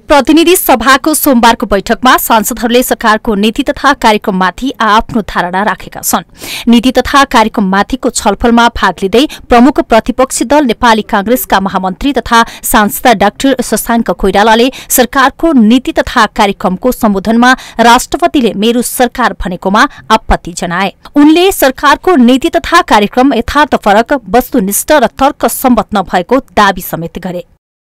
प्रतिनिधि सभाको सोमबारको बैठकमा सांसदहरूले सरकारको नीति तथा कार्यक्रममाथि आफ्नो धारणा राखेका छन्। नीति तथा कार्यक्रममाथिको छलफलमा भाग लिँदै प्रमुख प्रतिपक्षी दल नेपाली कांग्रेसका महामन्त्री तथा सांसद डाक्टर शशाङ्क कोइरालाले सरकारको नीति तथा कार्यक्रमको सम्बोधनमा राष्ट्रपतिले मेरो सरकार भनेकोमा आपत्ति जनाए। उनले सरकारको नीति तथा कार्यक्रम यथार्थपरक, वस्तुनिष्ठ र तर्कसम्मत नभएको दावी समेत गरे।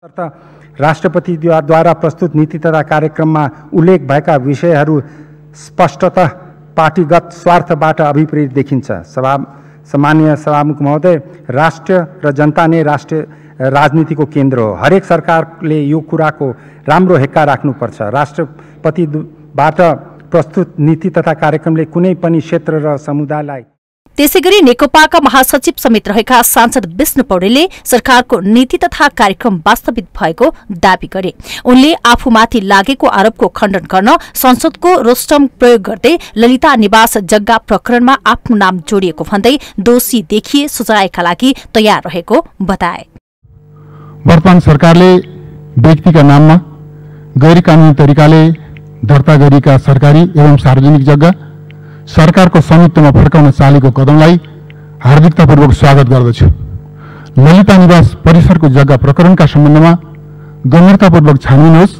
राष्ट्रपतिद्वारा प्रस्तुत नीति तथा कार्यक्रममा उल्लेख भएका विषयहरू स्पष्टतः पार्टीगत स्वार्थबाट अभिप्रेत देखिन्छ। सम्माननीय सभामुख महोदय, राष्ट्र र जनता नै राष्ट्रिय राजनीतिको केन्द्र हो। हरेक सरकारले यो कुराको राम्रो हेक्का राख्नुपर्छ। राष्ट्रपतिबाट प्रस्तुत नीति तथा कार्यक्रमले कुनै पनि क्षेत्र र समुदायलाई। त्यसैगरी नेकपाका महासचिव समेत रहेका सांसद विष्णु पौडेलले सरकारको नीति तथा कार्यक्रम वास्तविक भएको दावी गरे। उनले आफूमाथि लागेको आरोपको खण्डन गर्न संसदको रोस्टम प्रयोग गर्दै ललिता निवास जग्गा प्रकरणमा आफ्नो नाम जोडिएको भन्दै दोषी देखिए सजायका लागि तयार रहेको बताए। वर्तमान सरकारले व्यक्तिका नाममा गैर कानूनी तरिकाले दर्ता गरिएका सरकारी एवं सार्वजनिक जग्गा सरकारको स्वामित्वमा फर्काउन चालेको कदमलाई हार्दिकतापूर्वक स्वागत गर्दछु। ललिता निवास परिसरको जग्गा प्रकरणका सम्बन्धमा गम्भीरतापूर्वक छानबिन होस्,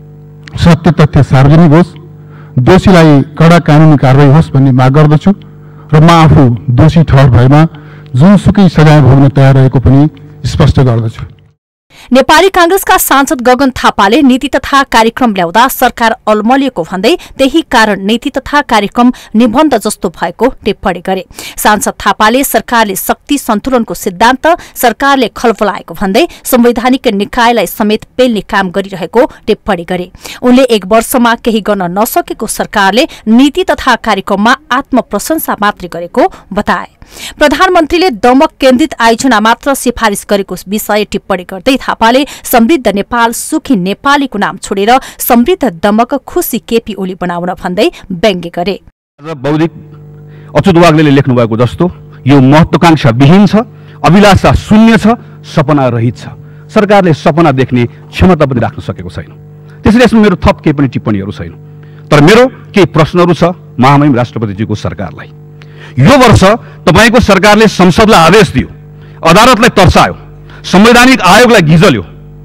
सत्य तथ्य सार्वजनिक होस्, दोषीलाई कड़ा कानूनी कारवाही होस् भन्ने माग गर्दछु र म आफू दोषी ठहर भएमा जुनसुकै सजाय भोग्न तयार रहेको पनि स्पष्ट गर्दछु। नेपाली कांग्रेसका सांसद गगन थापाले नीति तथा कार्यक्रम ल्याउँदा सरकार अलमलिएको भन्दै त्यही कारण नीति तथा कार्यक्रम निबन्ध जस्तो भएको टिप्पणी गरे। सांसद थापाले सरकारले शक्ति सन्तुलनको सिद्धान्त सरकारले खलफलाएको भन्दै संवैधानिक निकायलाई समेत पेल्ने काम गरिरहेको टिप्पणी गरे। उनले 1 वर्षमा केही गर्न नसकेको सरकारले नीति तथा कार्यक्रममा आत्मप्रशंसा मात्रै गरेको बताए। प्रधानमन्त्रीले दमक केन्द्रित आयोजना मात्र सिफारिस गरेको विषय टिप्पणी गर्दै थापाले समृद्ध नेपाल सुखी नेपालीको नाम छोडेर समृद्ध दमक खुशी केपी ओली बनाउन भन्दै व्यङ्ग्य गरे। बौद्धिक अच्युत वाग्लेले लेख्नु भएको जस्तो यो महत्वाकांक्षा विहीन छ, अभिलाषा शून्य छ, सपना रहित छ। सरकारले सपना देख्ने क्षमता पनि राख्न सकेको छैन। त्यसैले यसमा मेरो थप केही पनि टिप्पणीहरू छैन। तर मेरो केही प्रश्नहरू छ महामहिम राष्ट्रपतिजीको सरकारलाई। यो वर्ष तपाईको सरकारले संसदलाई आदेश दियो, अदालतलाई तर्सायो, संवैधानिक आयोगलाई गिजल्यो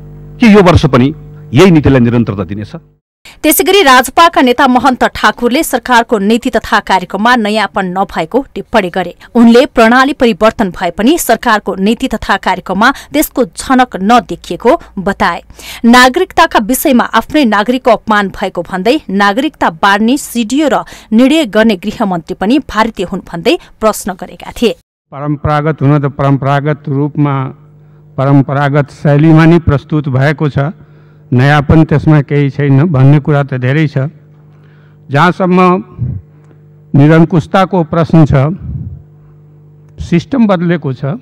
कि यो वर्ष पनि यही नीतिलाई निरन्तरता दिनेछ? त्यसैगरी राजपाका नेता महन्त ठाकुरले सरकारको नीति तथा कार्यक्रममा नयाँपन नभएको टिप्पणी गरे। उनले प्रणाली परिवर्तन भए पनि सरकारको नीति तथा कार्यक्रममा त्यसको झनक नदेखिएको बताए। नागरिकताका विषयमा आफ्नै नागरिकको अपमान भएको भन्दै नागरिकता बाँड्ने सिडिओ र निर्णय गर्ने गृहमन्त्री पनि भारतीय हुन् भन्दै प्रश्न गरेका थिए। परम्परागत हुन त परम्परागत रूपमा परम्परागत शैलीमा नै प्रस्तुत भएको छ, नयाँपन त्यसमा केही छैन भन्ने कुरा त धेरै छ। जहाँसम्म निरङ्कुशताको प्रश्न छ, सिस्टम बदलेको छ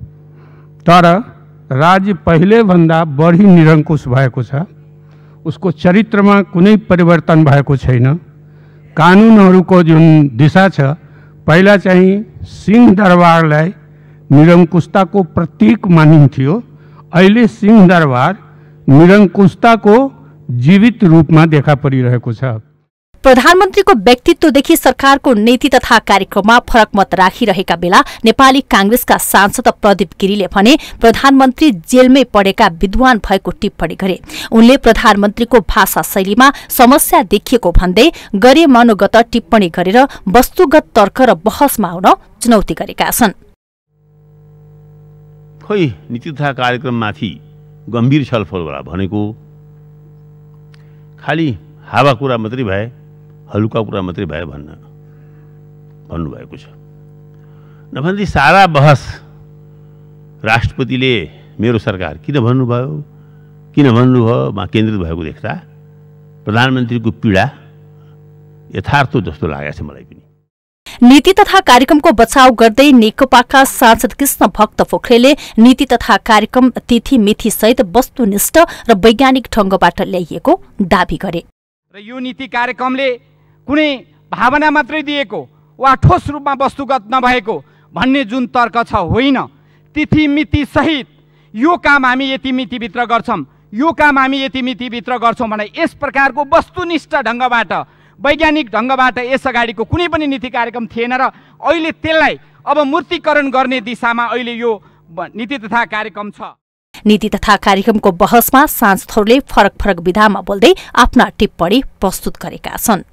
तर राज्य पहिले भन्दा बढी निरङ्कुश भएको छ। उसको चरित्रमा कुनै परिवर्तन भएको छैन। कानुनहरूको जुन दिशा छ, पहिला चाहिँ सिंहदरबारलाई निरङ्कुशताको प्रतीक मानिन्थ्यो, अहिले सिंहदरबार निरङ्कुशताको जीवित रूपमा देखा परिरहेको छ। प्रधानमन्त्रीको व्यक्तित्वदेखि सरकारको नीति तथा कार्यक्रममा फरक मत राखिरहेका बेला नेपाली कांग्रेसका सांसद प्रदीप गिरीले भने प्रधानमन्त्री जेलमै पढेका विद्वान भएको टिप्पणी गरे। उनले प्रधानमन्त्रीको भाषा शैलीमा समस्या देखिएको भन्दै गरे मनोगत टिप्पणी गरेर वस्तुगत तर्क र बहसमा आउन चुनौती गरेका छन्। खोइ नीति तथा कार्यक्रममाथि गम्भीर छलफल भनेको खालि हावा कुरा मात्रै भए, हलुका कुरा मात्रै भए भन्नुभएको छ। नभन्दै सारा बहस राष्ट्रपतिले मेरो सरकार किन भन्नुभयो, किन भन्नुभयोमा केन्द्रित भएको देख्दा प्रधानमन्त्रीको पीडा यथार्थ जस्तो लागेको छ मलाई पनि। नीति तथा कार्यक्रमको बचाव गर्दै नेकपाका सांसद कृष्ण भक्त पोखरेलले नीति तथा कार्यक्रम तिथि मिथि सहित वस्तुनिष्ठ र वैज्ञानिक ढंगबाट ल्याइएको दावी गरे। र यो नीति कार्यक्रमले कुनै भावना मात्रै दिएको वा ठोस रूपमा वस्तुगत नभएको भन्ने जुन तर्क छ होइन। तिथि मिति सहित यो काम हामी यति मितिभित्र गर्छौं, यो काम हामी यति मितिभित्र गर्छौँ भने यस प्रकारको वस्तुनिष्ठ ढङ्गबाट वैज्ञानिक ढङ्गबाट यस अगाडिको कुनै पनि नीति कार्यक्रम थिएन र अहिले त्यसलाई अब मूर्तिकरण गर्ने दिशामा अहिले यो नीति तथा कार्यक्रम छ। नीति तथा कार्यक्रमको बहसमा सांसदहरूले फरक फरक विधामा बोल्दै आफ्ना टिप्पणी प्रस्तुत गरेका छन्।